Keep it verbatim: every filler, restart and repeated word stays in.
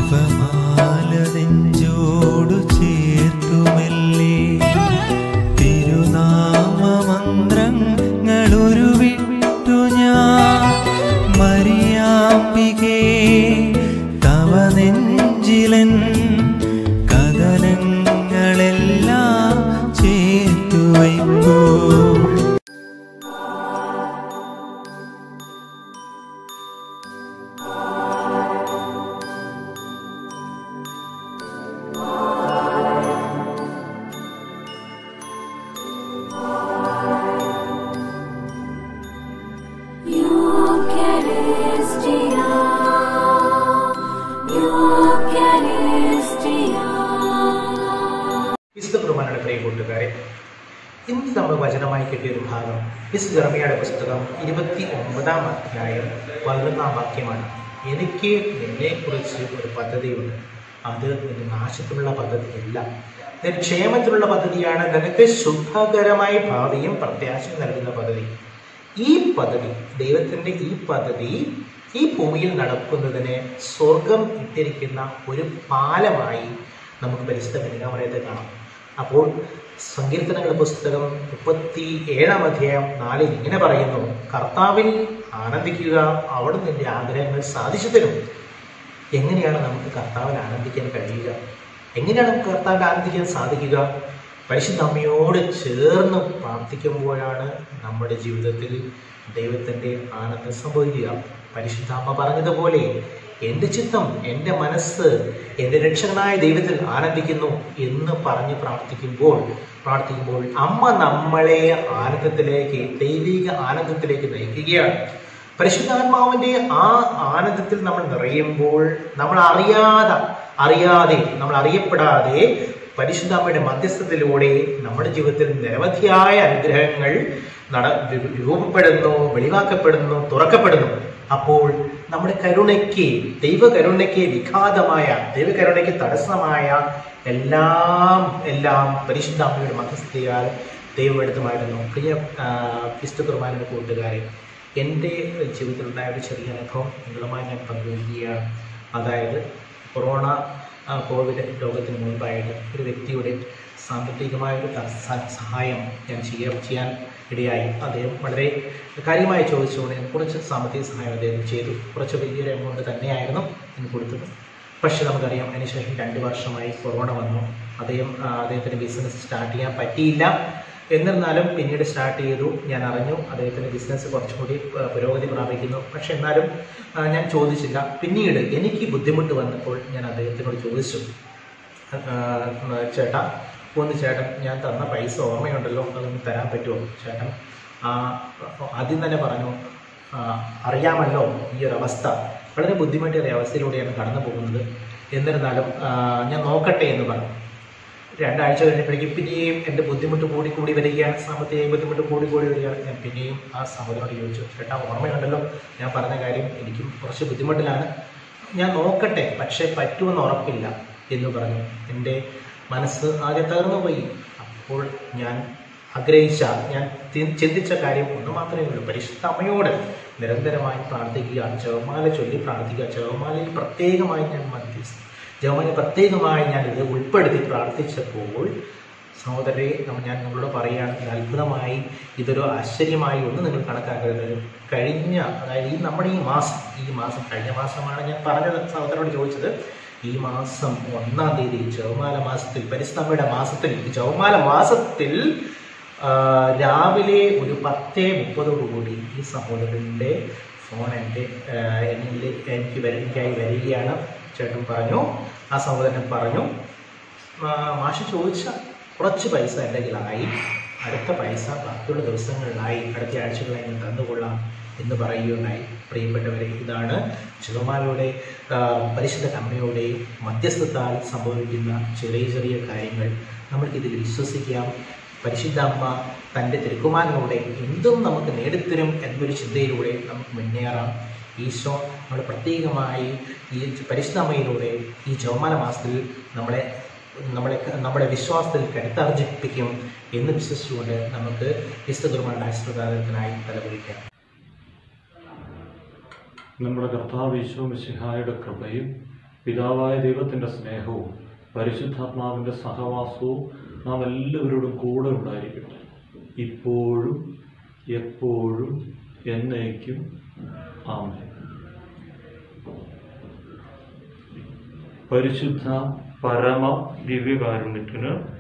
ജപമാല നെഞ്ചോടു ചേർത്തുമെല്ലേ തിരുനാമമന്ത്രങ്ങളുരുവിട്ടു ഞാൻ മരിയാമ്പികേ തവ നെഞ്ചിലൻ കഥനങ്ങളെല്ലാം ചേർത്തു വയ്ക്കൂ. വിശുദ്ധ കുർബാനയുടെ പ്രിയ കൂട്ടുകാരെ, ഇന്ന് നമ്മൾ വചനമായി കിട്ടിയൊരു ഭാഗം വിശുദ്ധ യെരമ്യായുടെ പുസ്തകം ഇരുപത്തി ഒമ്പതാം അധ്യായം പതിനൊന്നാം വാക്യമാണ്. എനിക്ക് നിന്നെക്കുറിച്ച് ഒരു പദ്ധതിയുണ്ട്, അത് നിന്റെ നാശത്തിനുള്ള പദ്ധതിയല്ല, നിന്റെ ക്ഷേമത്തിലുള്ള പദ്ധതിയാണ്, നിനക്ക് ശുഭകരമായ ഭാവിയും പ്രത്യാശയും നൽകുന്ന പദ്ധതി. ഈ പദ്ധതി, ദൈവത്തിൻ്റെ ഈ പദ്ധതി ഈ ഭൂമിയിൽ നടക്കുന്നതിന് സ്വർഗം ഇട്ടിരിക്കുന്ന ഒരു പാലമായി നമുക്ക് പരിശുദ്ധ കന്യകാമറിയത്തെ കാണാം. അപ്പോൾ സങ്കീർത്തനങ്ങളുടെ പുസ്തകം മുപ്പത്തി ഏഴാം അധ്യായം നാലിൽ ഇങ്ങനെ പറയുന്നു, കർത്താവിൽ ആനന്ദിക്കുക, അവിടെ നിന്റെ ആഗ്രഹങ്ങൾ സാധിച്ചു തരും. എങ്ങനെയാണ് നമുക്ക് കർത്താവിൽ ആനന്ദിക്കാൻ കഴിയുക? എങ്ങനെയാണ് നമുക്ക് കർത്താവിൽ ആനന്ദിക്കാൻ സാധിക്കുക? പരിശുദ്ധ അമ്മയോട് ചേർന്ന് പ്രാർത്ഥിക്കുമ്പോഴാണ് നമ്മുടെ ജീവിതത്തിൽ ദൈവത്തിൻ്റെ ആനന്ദം സംഭവിക്കുക. പരിശുദ്ധ അമ്മ പറഞ്ഞതുപോലെ എൻ്റെ ചിത്തം, എൻ്റെ മനസ്സ് എൻ്റെ രക്ഷകനായ ദൈവത്തിൽ ആനന്ദിക്കുന്നു എന്ന് പറഞ്ഞ് പ്രാർത്ഥിക്കുമ്പോൾ പ്രാർത്ഥിക്കുമ്പോൾ അമ്മ നമ്മളെ ആനന്ദത്തിലേക്ക്, ദൈവിക ആനന്ദത്തിലേക്ക് നയിക്കുകയാണ്. പരിശുദ്ധാത്മാവിൻ്റെ ആ ആനന്ദത്തിൽ നമ്മൾ നിറയുമ്പോൾ നമ്മൾ അറിയാതെ അറിയാതെ നമ്മൾ അറിയപ്പെടാതെ പരിശുദ്ധ അമ്മയുടെ മധ്യസ്ഥത്തിലൂടെ നമ്മുടെ ജീവിതത്തിൽ നിരവധിയായ അനുഗ്രഹങ്ങൾ നട രൂപപ്പെടുന്നു, വെളിവാക്കപ്പെടുന്നു, തുറക്കപ്പെടുന്നു. അപ്പോൾ നമ്മുടെ കരുണയ്ക്ക്, ദൈവകരുണയ്ക്ക് വിഘാതമായ, ദൈവകരുണയ്ക്ക് തടസ്സമായ എല്ലാം എല്ലാം പരിശുദ്ധ അമ്മയുടെ മധ്യസ്ഥതയാൽ ദൈവം എടുത്തുമായിരുന്നു. പ്രിയ വിശുദ്ധ കുർബാനയുടെ കൂട്ടുകാരെ, എൻ്റെ ജീവിതത്തിലുണ്ടായ ഒരു ചെറിയ അനുഭവം നിങ്ങളുമായി ഞാൻ പങ്കുവയ്ക്കുകയാണ്. അതായത് കൊറോണ കോവിഡ് രോഗത്തിന് മുൻപായിട്ട് ഒരു വ്യക്തിയുടെ സാമ്പത്തികമായൊരു സഹായം ഞാൻ ചെയ്യാൻ ചെയ്യാൻ ഇടയായി. അദ്ദേഹം വളരെ കാര്യമായി ചോദിച്ചുകൊണ്ട് ഞാൻ കുറച്ച് സാമ്പത്തിക സഹായം അദ്ദേഹം ചെയ്തു. കുറച്ച് വലിയൊരു എമൗണ്ട് തന്നെയായിരുന്നു എനിക്ക് കൊടുത്തത്. പക്ഷെ നമുക്കറിയാം, അതിനുശേഷം രണ്ട് വർഷമായി കൊറോണ വന്നു. അദ്ദേഹം അദ്ദേഹത്തിൻ്റെ ബിസിനസ് സ്റ്റാർട്ട് ചെയ്യാൻ പറ്റിയില്ല. എന്നിരുന്നാലും പിന്നീട് സ്റ്റാർട്ട് ചെയ്തു. ഞാൻ അറിഞ്ഞു അദ്ദേഹത്തിൻ്റെ ബിസിനസ് കുറച്ചുകൂടി പുരോഗതി പ്രാപിക്കുന്നു. പക്ഷെ എന്നാലും ഞാൻ ചോദിച്ചില്ല. പിന്നീട് എനിക്ക് ബുദ്ധിമുട്ട് വന്നപ്പോൾ ഞാൻ അദ്ദേഹത്തിനോട് ചോദിച്ചു, ചേട്ടാ ഒന്ന് ചേട്ടൻ ഞാൻ തന്ന പൈസ ഓർമ്മയുണ്ടല്ലോ, അതൊന്ന് തരാൻ പറ്റുമോ ചേട്ടൻ? ആദ്യം തന്നെ പറഞ്ഞു, അറിയാമല്ലോ ഈ ഒരു അവസ്ഥ, വളരെ ബുദ്ധിമുട്ടേറിയ അവസ്ഥയിലൂടെയാണ് കടന്നു പോകുന്നത്, എന്നിരുന്നാലും ഞാൻ നോക്കട്ടെ എന്ന് പറഞ്ഞു. രണ്ടാഴ്ച കഴിഞ്ഞപ്പോഴേക്കും പിന്നെയും എൻ്റെ ബുദ്ധിമുട്ട് കൂടി കൂടി വരികയാണ്, സാമ്പത്തിക ബുദ്ധിമുട്ട് കൂടി കൂടി വരികയാണ്. ഞാൻ പിന്നെയും ആ സഹോദരനോട് ചോദിച്ചു, ചേട്ടാ ഓർമ്മയുണ്ടല്ലോ ഞാൻ പറഞ്ഞ കാര്യം, എനിക്കും കുറച്ച് ബുദ്ധിമുട്ടിലാണ്, ഞാൻ നോക്കട്ടെ, പക്ഷേ പറ്റുമെന്ന് ഉറപ്പില്ല എന്ന് പറഞ്ഞു. എൻ്റെ മനസ്സ് ആകെ തകർന്നു പോയി. അപ്പോൾ ഞാൻ ആഗ്രഹിച്ച, ഞാൻ ചിന്തിച്ച കാര്യം ഒന്ന് മാത്രമേ ഉള്ളൂ, പരിശുദ്ധ അമ്മയോട് നിരന്തരമായി പ്രാർത്ഥിക്കുക, ജപമാല ചൊല്ലി പ്രാർത്ഥിക്കുക. ജപമാലയിൽ പ്രത്യേകമായി ഞാൻ മധ്യസ്ഥ ജപമാല പ്രത്യേകമായി ഞാൻ ഇത് ഉൾപ്പെടുത്തി പ്രാർത്ഥിച്ചപ്പോൾ സഹോദരരെ, ഞാൻ നിങ്ങളോട് പറയുകയാണ്, അത്ഭുതമായി, ഇതൊരു ആശ്ചര്യമായി ഒന്നും നിങ്ങൾ കണക്കാക്കരുത്. കഴിഞ്ഞ, അതായത് ഈ നമ്മുടെ ഈ മാസം ഈ മാസം കഴിഞ്ഞ മാസമാണ് ഞാൻ പറഞ്ഞത്, സഹോദരനോട് ചോദിച്ചത്. ഈ മാസം ഒന്നാം തീയതി ജപമാല മാസത്തിൽ, പരിശുദ്ധമ്മയുടെ മാസത്തിൽ, ജപമാല മാസത്തിൽ രാവിലെ ഒരു പത്തേ മുപ്പതോടുകൂടി ഈ സഹോദരൻ്റെ ഫോൺ എൻ്റെ എന്നിൽ എനിക്ക് വരയ്ക്കായി വരികയാണ്. ചേട്ടൻ പറഞ്ഞു, ആ സഹോദരൻ പറഞ്ഞു, മാഷ് ചോദിച്ച കുറച്ച് പൈസ എൻ്റെ കയ്യിലായി, അടുത്ത പൈസ ബാക്കിയുള്ള ദിവസങ്ങളിലായി, അടുത്ത ആഴ്ചകളായി ഞാൻ തന്നുകൊള്ളാം എന്ന് പറയുകയുണ്ടായി. പ്രിയപ്പെട്ടവരെ, ഇതാണ് ജപമാലയുടെ പരിശുദ്ധ അമ്മയുടെ മധ്യസ്ഥത്താൽ സംഭവിക്കുന്ന ചെറിയ ചെറിയ കാര്യങ്ങൾ. നമ്മൾക്കിതിൽ വിശ്വസിക്കാം. പരിശുദ്ധ അമ്മ തൻ്റെ തിരുക്കുമാരനോടെ എന്തും നമുക്ക് നേടിത്തരും എന്നൊരു ചിന്തയിലൂടെ നമുക്ക് മുന്നേറാം. ഈശോ നമ്മൾ പ്രത്യേകമായി ഈ പരിശുദ്ധ അമ്മയിലൂടെ ഈ ജപമാല മാസത്തിൽ നമ്മളെ നമ്മളെ നമ്മുടെ വിശ്വാസത്തിൽ കരുത്താർജിപ്പിക്കും എന്ന് വിശ്വസിച്ചുകൊണ്ട് നമുക്ക് വിശുദ്ധ കുർബാനയുടെ ആശീർവാദത്തിനായി തലകുലിക്കാം. നമ്മുടെ കർത്താവ് ഈശോ മിശിഹായുടെ കൃപയും പിതാവായ ദൈവത്തിൻ്റെ സ്നേഹവും പരിശുദ്ധാത്മാവിൻ്റെ സഹവാസവും നാം എല്ലാവരോടും കൂടെ ഉണ്ടായിരിക്കട്ടെ, ഇപ്പോഴും എപ്പോഴും എന്നേക്കും. ആമേൻ. പരിശുദ്ധ പരമ ദിവ്യകാരുണ്യത്തിന്